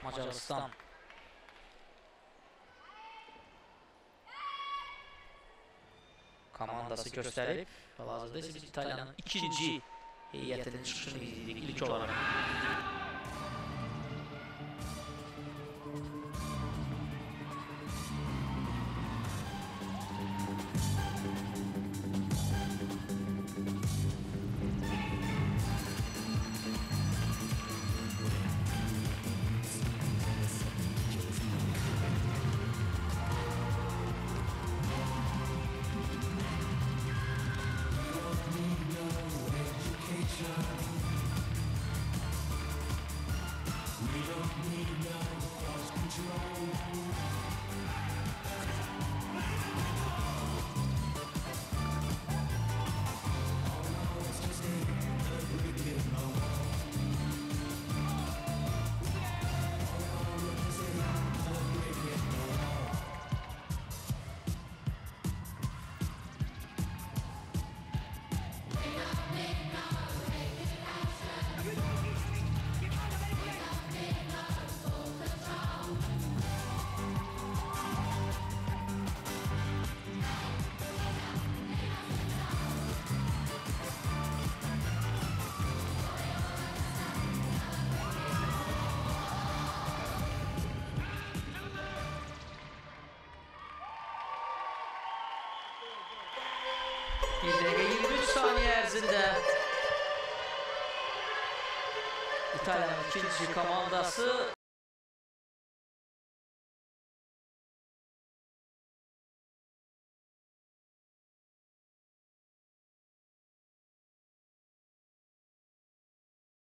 Macaristan komandası göstərib. Hal-hazırda isə biz İtaliyanın ikinci heyətinin çıxışını izləyirik ilk olaraq. Bir dəqiqə 23 saniyə ərzində İtaliyanın ikinci komandası